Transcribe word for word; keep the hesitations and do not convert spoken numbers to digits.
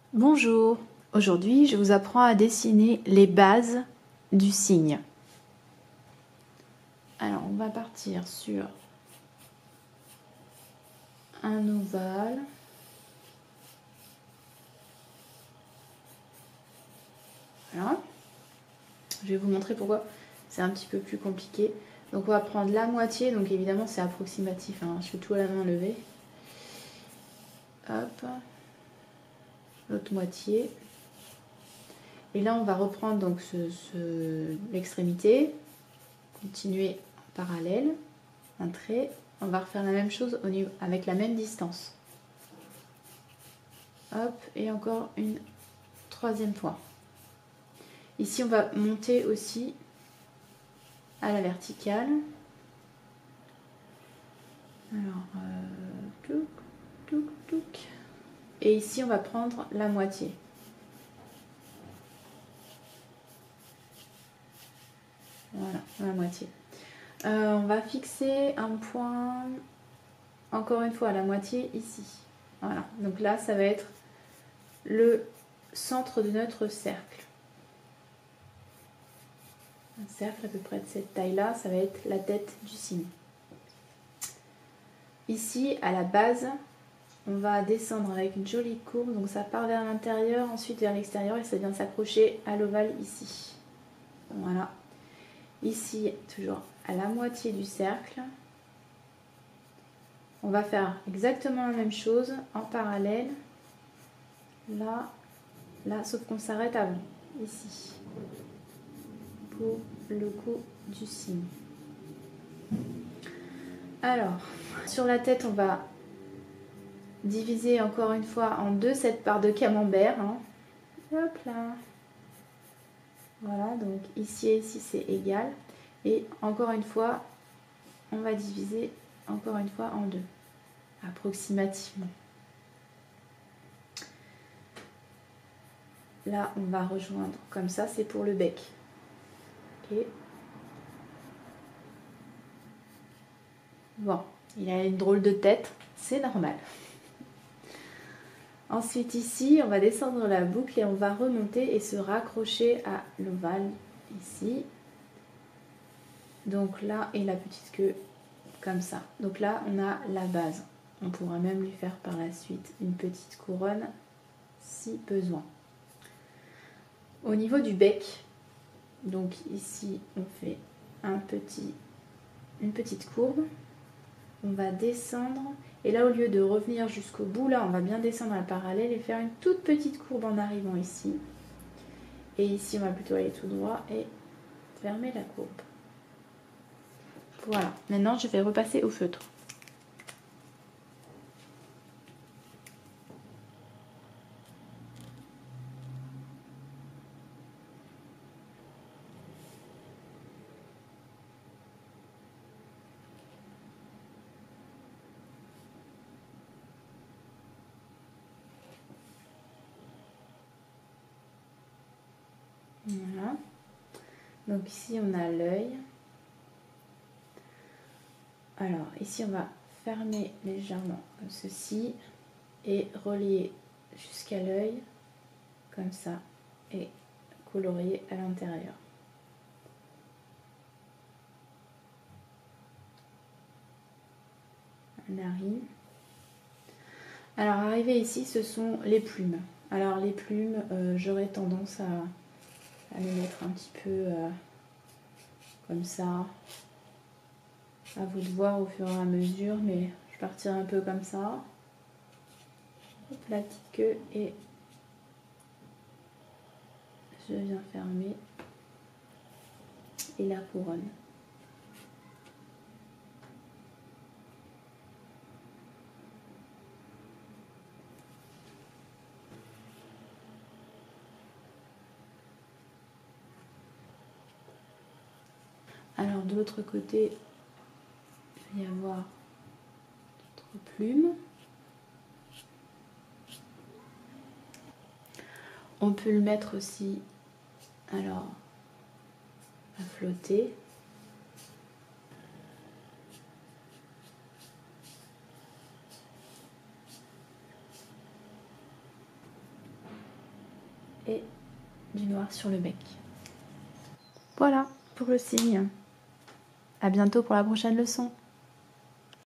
Bonjour, aujourd'hui je vous apprends à dessiner les bases du cygne. Alors on va partir sur un ovale. Voilà. Je vais vous montrer pourquoi c'est un petit peu plus compliqué. Donc on va prendre la moitié, donc évidemment c'est approximatif, hein. Je fais tout à la main levée. Hop, l'autre moitié. Et là on va reprendre donc ce, ce, l'extrémité, continuer en parallèle, un trait. On va refaire la même chose au niveau, avec la même distance. Hop, et encore une troisième fois. Ici on va monter aussi à la verticale. Alors, euh, touc, touc, touc. Et ici on va prendre la moitié. Voilà, la moitié. Euh, on va fixer un point, encore une fois, à la moitié ici. Voilà, donc là ça va être le centre de notre cercle. Un cercle à peu près de cette taille-là, ça va être la tête du cygne. Ici, à la base, on va descendre avec une jolie courbe, donc ça part vers l'intérieur, ensuite vers l'extérieur et ça vient s'accrocher à l'ovale ici. Voilà. Ici, toujours à la moitié du cercle. On va faire exactement la même chose en parallèle. Là, là, sauf qu'on s'arrête avant, ici, pour le cou du cygne. Alors, sur la tête, on va diviser encore une fois en deux cette part de camembert. Hein. Hop là. Voilà, donc ici et ici c'est égal. Et encore une fois, on va diviser encore une fois en deux, approximativement. Là, on va rejoindre comme ça, c'est pour le bec. Ok. Bon, il a une drôle de tête, c'est normal. Ensuite ici, on va descendre la boucle et on va remonter et se raccrocher à l'ovale ici. Donc là, et la petite queue comme ça. Donc là, on a la base. On pourra même lui faire par la suite une petite couronne si besoin. Au niveau du bec, donc ici, on fait un petit, une petite courbe. On va descendre. Et là, au lieu de revenir jusqu'au bout, là, on va bien descendre à la parallèle et faire une toute petite courbe en arrivant ici. Et ici, on va plutôt aller tout droit et fermer la courbe. Voilà. Maintenant, je vais repasser au feutre. Voilà. Donc ici, on a l'œil. Alors, ici, on va fermer légèrement comme ceci et relier jusqu'à l'œil, comme ça, et colorier à l'intérieur. Narine. Alors, arrivé ici, ce sont les plumes. Alors, les plumes, euh, j'aurais tendance à, à les mettre un petit peu euh, comme ça. À vous de voir au fur et à mesure, mais je partirai un peu comme ça. Hop, la petite queue et je viens fermer et la couronne. Alors de l'autre côté, il va y avoir d'autres plumes. On peut le mettre aussi alors à flotter. et du noir sur le bec. Voilà pour le cygne. À bientôt pour la prochaine leçon.